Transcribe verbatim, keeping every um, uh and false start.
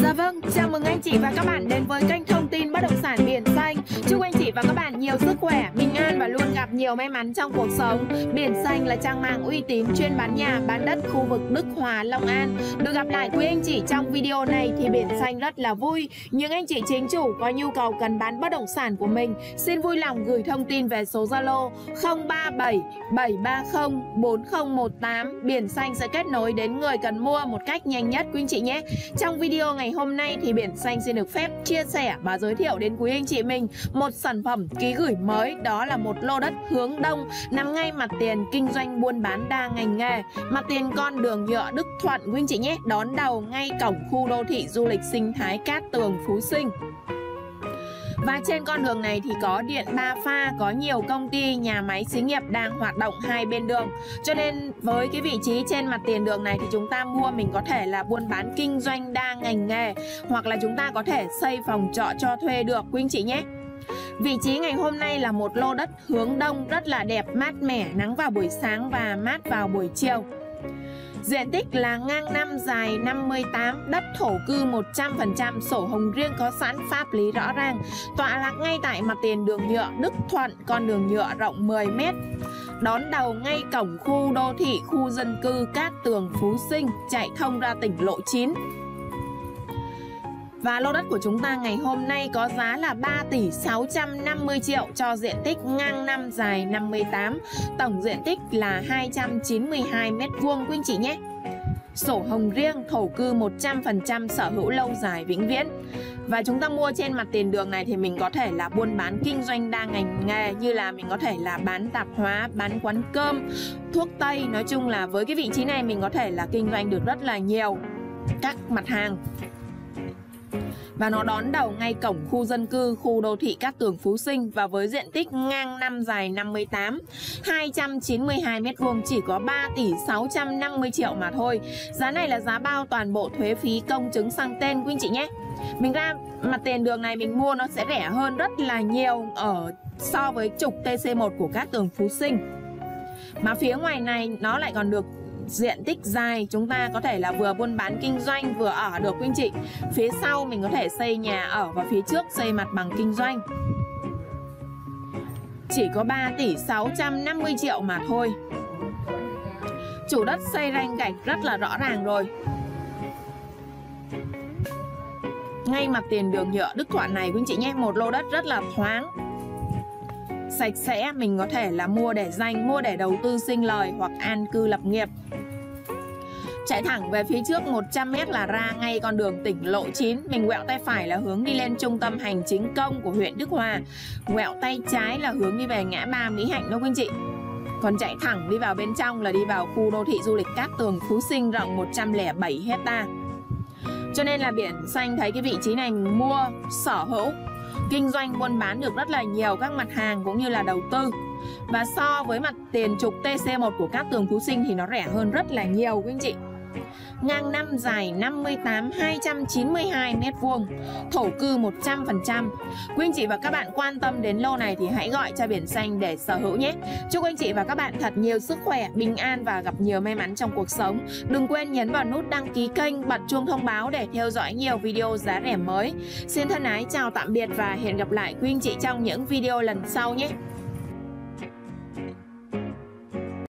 Dạ vâng, chào mừng anh chị và các bạn đến với kênh thông tin bất động sản Biển Xanh. Chúc anh chị và các bạn nhiều sức khỏe, bình an và luôn gặp nhiều may mắn trong cuộc sống. Biển Xanh là trang mạng uy tín chuyên bán nhà, bán đất khu vực Đức Hòa, Long An. Được gặp lại quý anh chị trong video này thì Biển Xanh rất là vui. Những anh chị chính chủ có nhu cầu cần bán bất động sản của mình, xin vui lòng gửi thông tin về số Zalo không ba bảy bảy ba không bốn không một tám. Biển Xanh sẽ kết nối đến người cần mua một cách nhanh nhất quý anh chị nhé. Trong video ngày hôm nay thì Biển Xanh xin được phép chia sẻ và giới thiệu đến quý anh chị mình một sản phẩm ký gửi mới, đó là một lô đất hướng đông nằm ngay mặt tiền kinh doanh buôn bán đa ngành nghề, mặt tiền con đường nhựa Đức Thuận quý anh chị nhé, đón đầu ngay cổng khu đô thị du lịch sinh thái Cát Tường Phú Sinh. Và trên con đường này thì có điện ba pha, có nhiều công ty, nhà máy xí nghiệp đang hoạt động hai bên đường. Cho nên với cái vị trí trên mặt tiền đường này thì chúng ta mua mình có thể là buôn bán kinh doanh đa ngành nghề, hoặc là chúng ta có thể xây phòng trọ cho thuê được quý anh chị nhé. Vị trí ngày hôm nay là một lô đất hướng đông rất là đẹp, mát mẻ, nắng vào buổi sáng và mát vào buổi chiều. Diện tích là ngang năm, dài năm mươi tám, đất thổ cư một trăm phần trăm, sổ hồng riêng có sẵn, pháp lý rõ ràng. Tọa lạc ngay tại mặt tiền đường nhựa Đức Thuận, con đường nhựa rộng mười mét. Đón đầu ngay cổng khu đô thị, khu dân cư Cát Tường Phú Sinh, chạy thông ra tỉnh lộ chín. Và lô đất của chúng ta ngày hôm nay có giá là ba tỷ sáu trăm năm mươi triệu cho diện tích ngang năm, dài năm mươi tám. Tổng diện tích là hai trăm chín mươi hai mét vuông quý anh chị nhé. Sổ hồng riêng, thổ cư một trăm phần trăm, sở hữu lâu dài vĩnh viễn. Và chúng ta mua trên mặt tiền đường này thì mình có thể là buôn bán kinh doanh đa ngành nghề, như là mình có thể là bán tạp hóa, bán quán cơm, thuốc tây. Nói chung là với cái vị trí này mình có thể là kinh doanh được rất là nhiều các mặt hàng. Và nó đón đầu ngay cổng khu dân cư, khu đô thị Cát Tường Phú Sinh. Và với diện tích ngang năm, dài năm mươi tám, hai trăm chín mươi hai mét vuông, chỉ có ba tỷ sáu trăm năm mươi triệu mà thôi. Giá này là giá bao toàn bộ thuế phí công chứng sang tên quý anh chị nhé. Mình ra mặt tiền đường này mình mua nó sẽ rẻ hơn rất là nhiều ở so với trục T C một của Cát Tường Phú Sinh. Mà phía ngoài này nó lại còn được diện tích dài, chúng ta có thể là vừa buôn bán kinh doanh vừa ở được quý anh chị. Phía sau mình có thể xây nhà ở và phía trước xây mặt bằng kinh doanh. Chỉ có ba tỷ sáu trăm năm mươi triệu mà thôi. Chủ đất xây ranh gạch rất là rõ ràng rồi. Ngay mặt tiền đường nhựa Đức Thuận này quý anh chị nhé, một lô đất rất là thoáng, sạch sẽ, mình có thể là mua để dành, mua để đầu tư sinh lời hoặc an cư lập nghiệp. Chạy thẳng về phía trước một trăm mét là ra ngay con đường tỉnh lộ chín. Mình quẹo tay phải là hướng đi lên trung tâm hành chính công của huyện Đức Hòa, quẹo tay trái là hướng đi về ngã ba Mỹ Hạnh đó quý anh chị. Còn chạy thẳng đi vào bên trong là đi vào khu đô thị du lịch Cát Tường Phú Sinh rộng một trăm lẻ bảy hecta. Cho nên là Biển Xanh thấy cái vị trí này mua, sở hữu, kinh doanh buôn bán được rất là nhiều các mặt hàng cũng như là đầu tư. Và so với mặt tiền trục T C một của Cát Tường Phú Sinh thì nó rẻ hơn rất là nhiều quý anh chị. Ngang năm, dài năm mươi tám, hai trăm chín mươi hai mét vuông, thổ cư một trăm phần trăm. Quý anh chị và các bạn quan tâm đến lô này thì hãy gọi cho Biển Xanh để sở hữu nhé. Chúc anh chị và các bạn thật nhiều sức khỏe, bình an và gặp nhiều may mắn trong cuộc sống. Đừng quên nhấn vào nút đăng ký kênh, bật chuông thông báo để theo dõi nhiều video giá rẻ mới. Xin thân ái chào tạm biệt và hẹn gặp lại quý anh chị trong những video lần sau nhé.